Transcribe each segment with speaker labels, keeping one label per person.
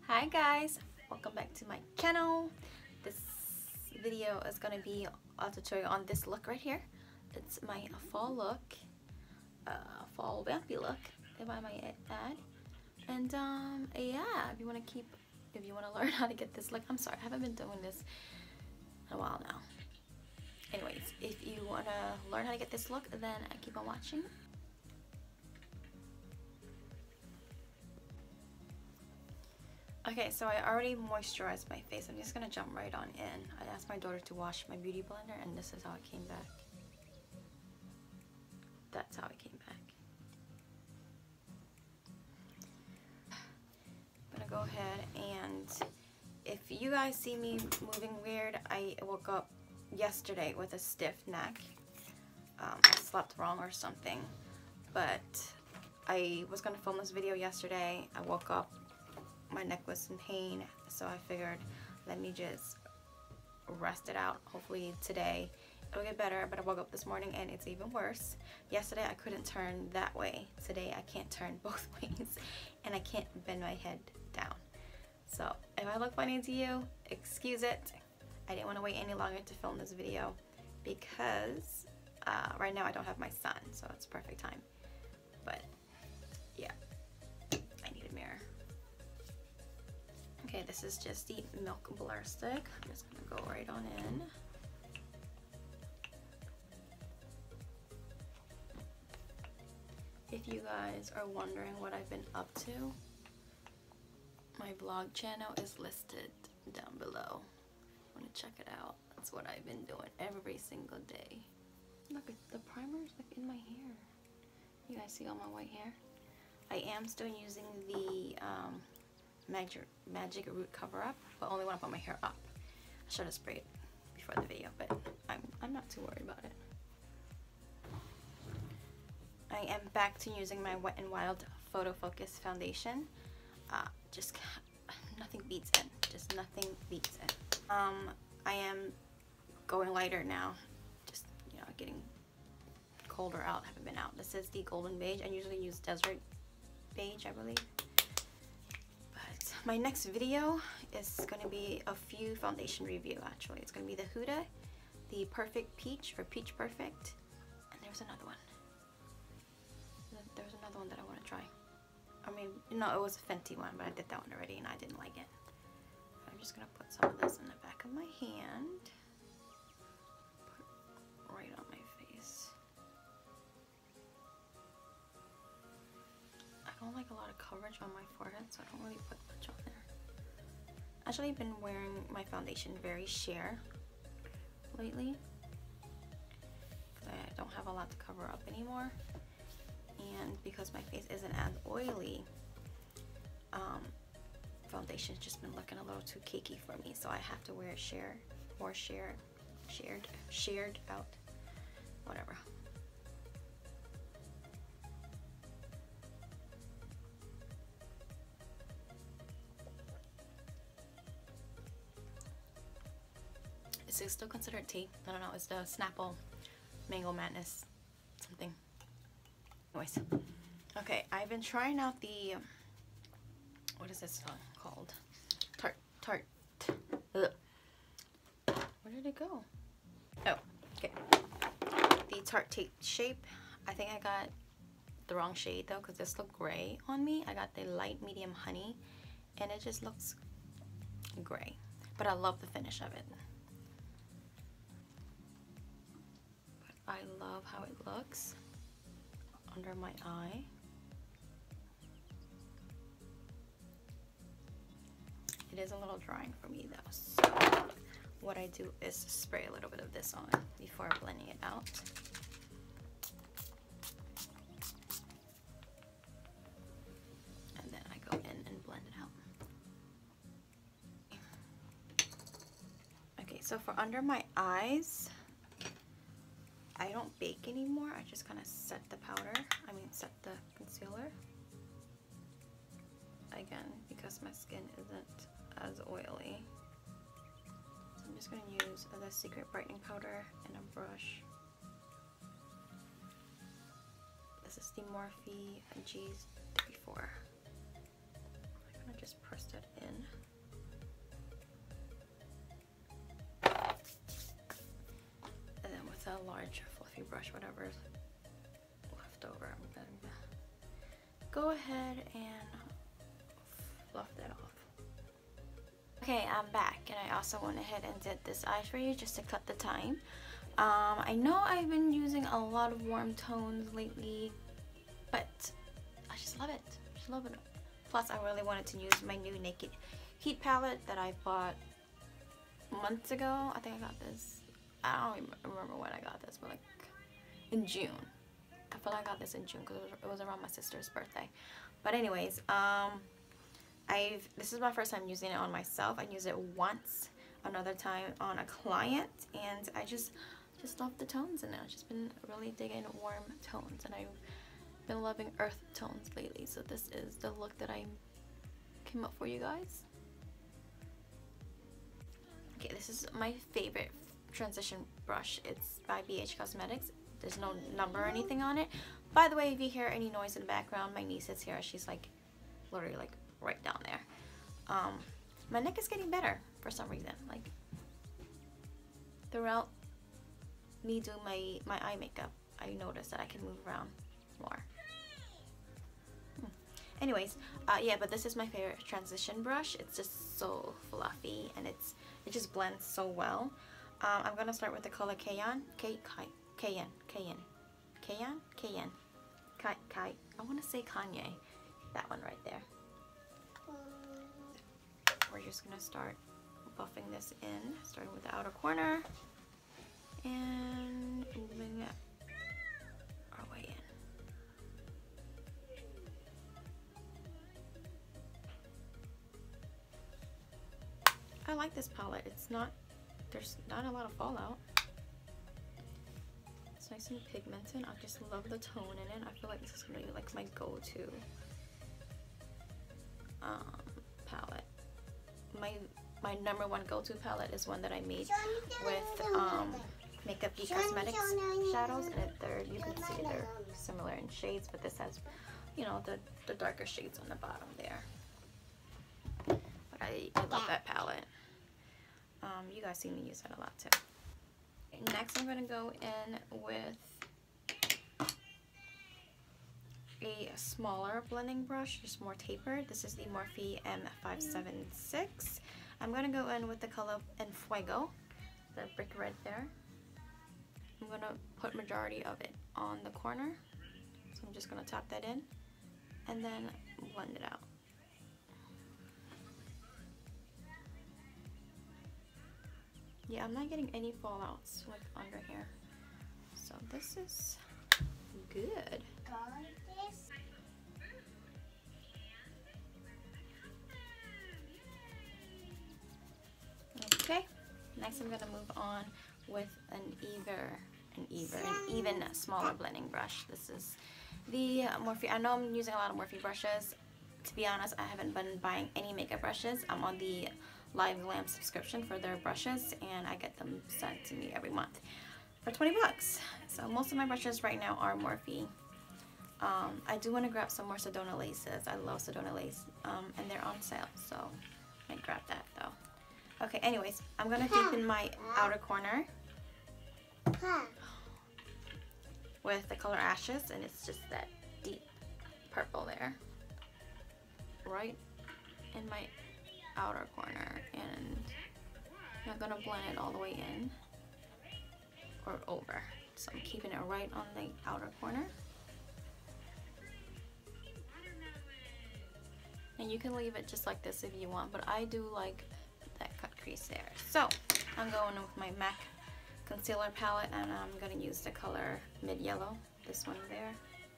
Speaker 1: Hi guys, welcome back to my channel. This video is gonna be a tutorial on this look right here. It's my fall look, fall vampy look, if I might add. And yeah, if you want to learn how to get this look, I'm sorry, I haven't been doing this in a while now. Anyways, if you want to learn how to get this look, then keep on watching. Okay, so I already moisturized my face. I'm just gonna jump right on in. I asked my daughter to wash my beauty blender, and this is how it came back. That's how it came back. I'm gonna go ahead and, if you guys see me moving weird, I woke up yesterday with a stiff neck. I slept wrong or something, but I was gonna film this video yesterday. I woke up, my neck was in pain, so I figured let me just rest it out. Hopefully today it'll get better, but I woke up this morning and it's even worse. Yesterday I couldn't turn that way. Today I can't turn both ways, and I can't bend my head down. So if I look funny to you, excuse it. I didn't want to wait any longer to film this video because right now I don't have my son, so it's perfect time. But yeah, I need a mirror. Okay, this is just the Milk Blur Stick. I'm just gonna go right on in. If you guys are wondering what I've been up to, my vlog channel is listed down below. Want to check it out? That's what I've been doing every single day. Look, the primer's like in my hair. You guys see all my white hair? I am still using the Magic Root Cover Up, but only when I put my hair up. I should have sprayed before the video, but I'm not too worried about it. I am back to using my Wet n Wild Photo Focus Foundation. Just nothing beats it. Just nothing beats it. I am going lighter now. Just, you know, getting colder out. Haven't been out. This is the Golden Beige. I usually use Desert Beige, I believe. But my next video is going to be a few foundation review, actually. It's going to be the Huda, the Perfect Peach, or Peach Perfect, and there's another one. There's another one that I want to try. I mean, no, it was a Fenty one, but I did that one already and I didn't like it. I'm just going to put some of this in the back of my hand. Put right on my face. I don't like a lot of coverage on my forehead, so I don't really put much on there. Actually, I've been wearing my foundation very sheer lately. I don't have a lot to cover up anymore. And because my face isn't as oily, foundation's just been looking a little too cakey for me, so I have to wear it shared out, whatever. Is it still considered tea? I don't know. It's the Snapple Mango Madness something. Anyways, okay, I've been trying out the, what is this called? Tarte. Ugh. Where did it go? Oh, okay. The Tarte Shape. I think I got the wrong shade though, because this looked gray on me. I got the light medium honey, and it just looks gray. But I love the finish of it. But I love how it looks under my eye. It is a little drying for me though, so what I do is spray a little bit of this on before blending it out. And then I go in and blend it out. Okay, so for under my eyes, I don't bake anymore. I just kind of set the powder, set the concealer. Again, because my skin isn't as oily. So I'm just going to use the Secret Brightening Powder and a brush. This is the Morphe G34. I'm going to just press that in. large fluffy brush, whatever is left over. I'm gonna go ahead and fluff that off. Okay, I'm back, and I also went ahead and did this eye for you just to cut the time. I know I've been using a lot of warm tones lately, but I just love it. I just love it. Plus, I really wanted to use my new Naked Heat palette that I bought months ago. I think I got this, I don't even remember when I got this, but like in June. I feel like I got this in June because it was around my sister's birthday. But anyways, this is my first time using it on myself. I used it once, another time on a client, and I just love the tones in it. I've just been really digging warm tones, and I've been loving earth tones lately. So this is the look that I came up for you guys. Okay, this is my favorite transition brush. It's by BH Cosmetics. There's no number or anything on it. By the way, if you hear any noise in the background, my niece is here. She's like literally like right down there. My neck is getting better for some reason. Like throughout me doing my eye makeup, I noticed that I can move around more. Anyways, yeah, but this is my favorite transition brush. It's just so fluffy, and it just blends so well. I'm gonna start with the color Cayenne. I want to say Kanye. That one right there. We're just gonna start buffing this in, starting with the outer corner and moving our way in. I like this palette. There's not a lot of fallout. It's nice and pigmented. I just love the tone in it. I feel like this is gonna be like my go-to palette. My number one go-to palette is one that I made with Makeup Geek Cosmetics shadows, and you can see they're similar in shades, but this has, you know, the darker shades on the bottom there. But I love that palette. You guys see me use that a lot too. Next, I'm going to go in with a smaller blending brush, just more tapered. This is the Morphe M576. I'm going to go in with the color Enfuego, the brick red there. I'm going to put majority of it on the corner. So I'm just going to tap that in and then blend it out. Yeah, I'm not getting any fallouts like under here. So this is good. Okay, next I'm gonna move on with an even smaller blending brush. This is the Morphe. I know I'm using a lot of Morphe brushes. To be honest, I haven't been buying any makeup brushes. I'm on the Live Glam subscription for their brushes, and I get them sent to me every month for 20 bucks. So most of my brushes right now are Morphe. I do want to grab some more Sedona laces. I love Sedona lace, and they're on sale, so I might grab that though. Okay, anyways, I'm gonna deepen my outer corner with the color Ashes, and it's just that deep purple there, right in my outer corner, and I'm not gonna blend it all the way in or over, so I'm keeping it right on the outer corner. And you can leave it just like this if you want, but I do like that cut crease there. So I'm going with my MAC concealer palette, and I'm gonna use the color Mid Yellow, this one there.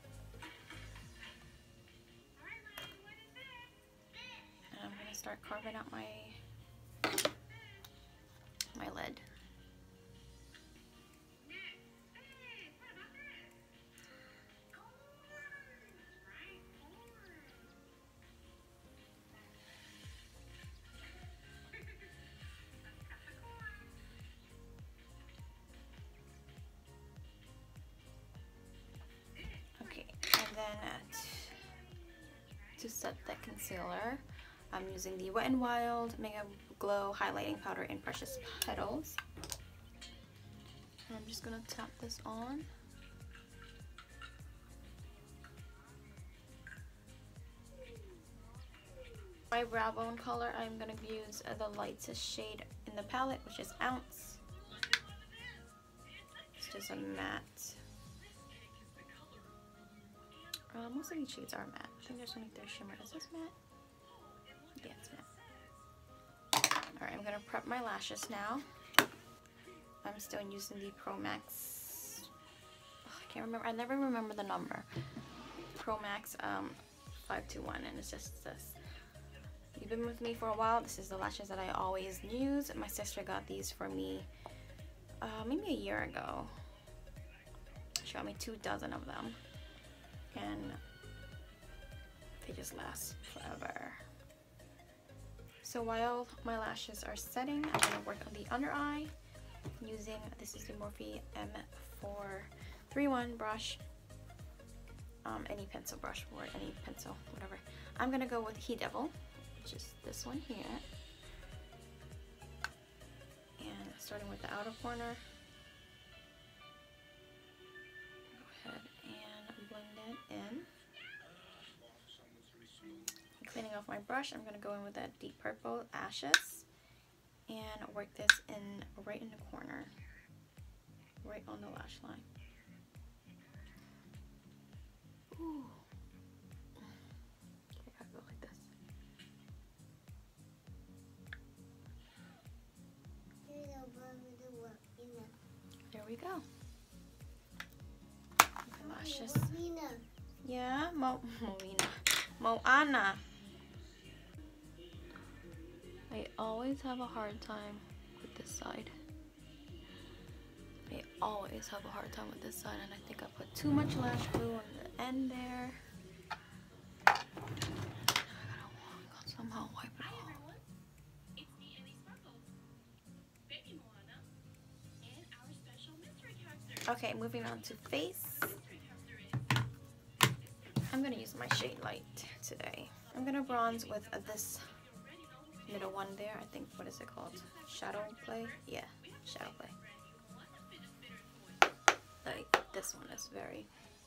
Speaker 1: I'm going to start carving out my lid. Okay, and then to set that concealer, I'm using the Wet n Wild Mega Glow Highlighting Powder in Precious Petals. And I'm just gonna tap this on. My brow bone color, I'm gonna use the lightest shade in the palette, which is Ounce. It's just a matte. Most of these shades are matte. I think there's only their shimmer. Is this matte? Yeah, it's matte. Alright, I'm gonna prep my lashes now. I'm still using the Pro Max. Oh, I can't remember. I never remember the number. Pro Max 521, and it's just this. You've been with me for a while. This is the lashes that I always use. My sister got these for me maybe a year ago. She got me 24 of them, and they just last forever. So while my lashes are setting, I'm gonna work on the under eye using, this is the Morphe M431 brush. Any pencil brush or any pencil, whatever. I'm gonna go with He Devil, which is this one here. And starting with the outer corner. Go ahead and blend that in. Cleaning off my brush, I'm gonna go in with that deep purple Ashes and work this in right in the corner, right on the lash line. Ooh. Okay, I go like this. There we go. My lashes. Yeah, Moana. I always have a hard time with this side. I always have a hard time with this side, and I think I put too much lash glue on the end there. I gotta somehow wipe it off. Okay, moving on to face. I'm gonna use my shade Light today. I'm gonna bronze with this middle one there. I think, what is it called? Shadow Play? Yeah, Shadow Play. Like, this one is very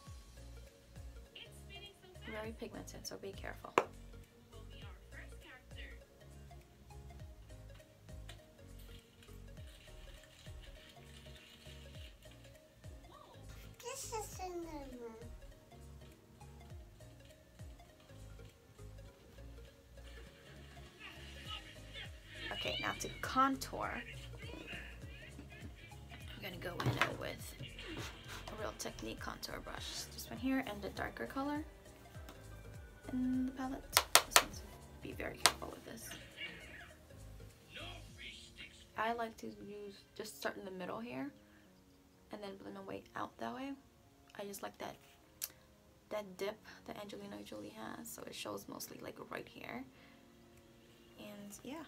Speaker 1: pigmented, so be careful. Okay, now to contour, I'm gonna go in there with a Real Technique contour brush. This one here, and the darker color in the palette. This one's, be very careful with this. I like to use, just start in the middle here, and then blend my way out that way. I just like that dip that Angelina Jolie has, so it shows mostly like right here. And yeah.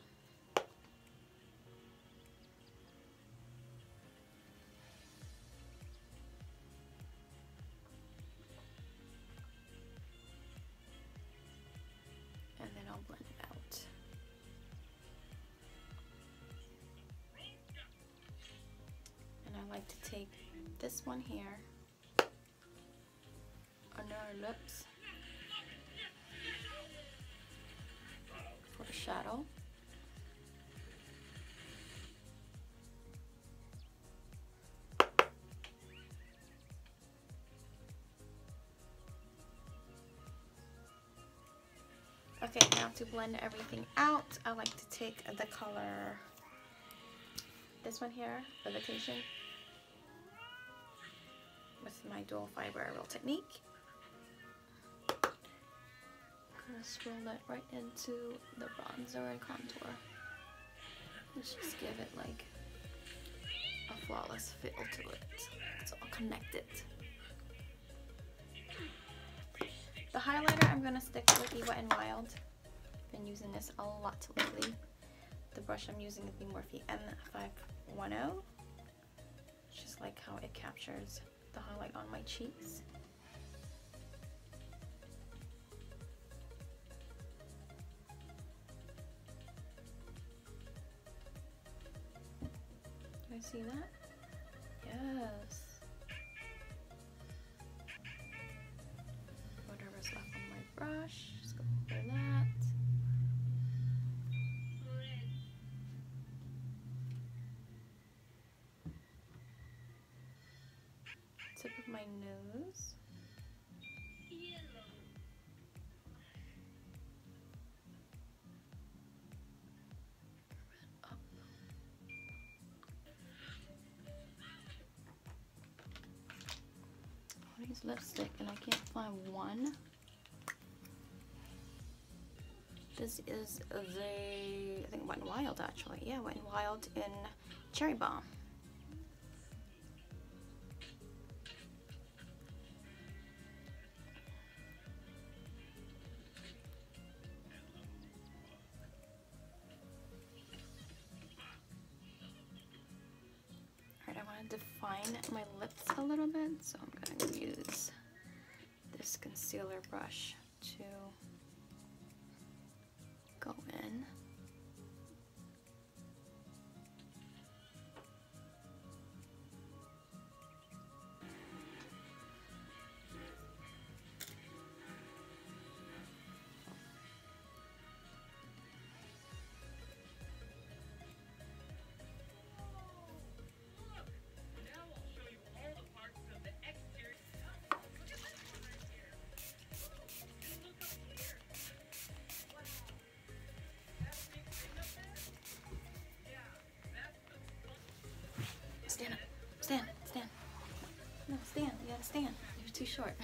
Speaker 1: And then I'll blend it out. And I like to take this one here under our lips for the shadow. Okay, now to blend everything out, I like to take the color, this one here, Levitation, with my dual fiber Real Technique. I'm gonna swirl that right into the bronzer and contour. Let's just give it like a flawless feel to it. It's all connected. The highlighter, I'm gonna stick with the Wet n Wild. Been using this a lot lately. The brush I'm using is the Morphe M510. Just like how it captures the highlight on my cheeks. Do I see that? Yeah. Yes. Whatever's left on my brush, just go over that. Tip of my nose. Up. I'll use lipstick and I can't find one. This is the, I think Wet n Wild actually. Yeah, Wet n Wild in Cherry Bomb. Alright, I want to define my lips a little bit, so I'm going to use this concealer brush to go in. Stand up. Stand. Stand. No, stand. You gotta stand. You're too short.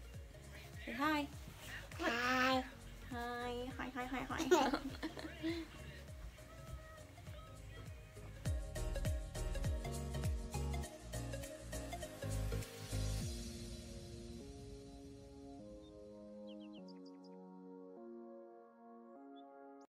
Speaker 1: Say hi. Hi. Hi. Hi. Hi. Hi. Hi.